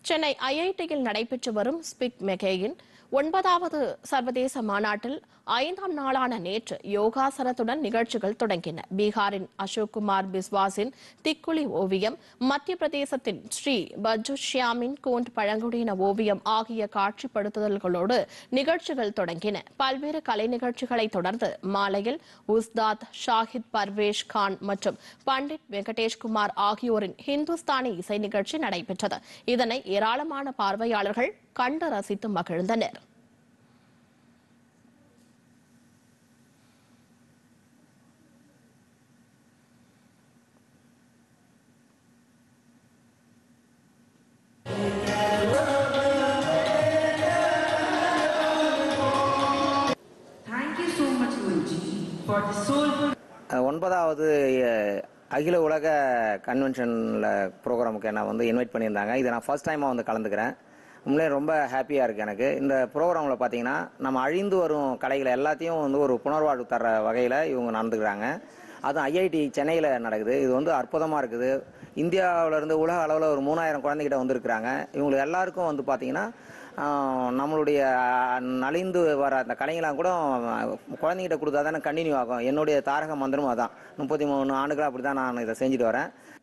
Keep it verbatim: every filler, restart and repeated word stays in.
சென்னை ஐஐடியில் நடைபெற்று வரும் ஸ்பிக் மெகேயின் ஒன்பதாவது சர்வதேச மாநாட்டில் ஐந்தாம் நாளான நேற்று யோகாசனத்துடன் நிகழ்ச்சிகள் தொடங்கின. பீகாரின் அசோக் குமார் பிஸ்வாஸின் திக்குளி ஓவியம், மத்திய பிரதேசத்தின் ஸ்ரீ பஜ்ஜு ஷியாமின் கோண்ட் பழங்குடியின ஓவியம் ஆகிய காட்சிப்படுத்துதல்களோடு நிகழ்ச்சிகள் தொடங்கின. பல்வேறு கலை நிகழ்ச்சிகளை தொடர்ந்து மாலையில் உஸ்தாத் ஷாஹித் பர்வேஷ் கான் மற்றும் பண்டிட் வெங்கடேஷ்குமார் ஆகியோரின் ஹிந்துஸ்தானி இசை நிகழ்ச்சி நடைபெற்றது. இதனை ஏராளமான பார்வையாளர்கள் கண்டு ரசித்து மகிழ்ந்தனர். ஒன்பதாவது அகில உலக கன்வென்ஷனில் ப்ரோக்ராமுக்கு என்னை வந்து இன்வைட் பண்ணியிருந்தாங்க. இதை நான் ஃபர்ஸ்ட் டைமாக வந்து கலந்துக்கிறேன். உண்மையிலே ரொம்ப ஹாப்பியாக இருக்குது எனக்கு. இந்த ப்ரோக்ராமில் பார்த்தீங்கன்னா நம்ம அழிந்து வரும் கலைகளை எல்லாத்தையும் வந்து ஒரு புனர்வாழ்வு தர வகையில் இவங்க நடந்துக்கிறாங்க. அதுவும் ஐஐடி சென்னையில் நடக்குது. இது வந்து அற்புதமாக இருக்குது. இந்தியாவிலேருந்து உலக அளவில் ஒரு மூணாயிரம் குழந்தைகிட்ட வந்திருக்கிறாங்க. இவங்களுக்கு எல்லாருக்கும் வந்து பார்த்திங்கன்னா நம்மளுடைய நலிந்து வர அந்த கலைஞெல்லாம் கூட குழந்தைகிட்ட கொடுத்தா தானே கண்டினியூ ஆகும். என்னுடைய தாரக மந்திரமும் அதான். முப்பத்தி மூணு ஆண்டுகளாக அப்படி தான் நான் இதை செஞ்சுட்டு வரேன்.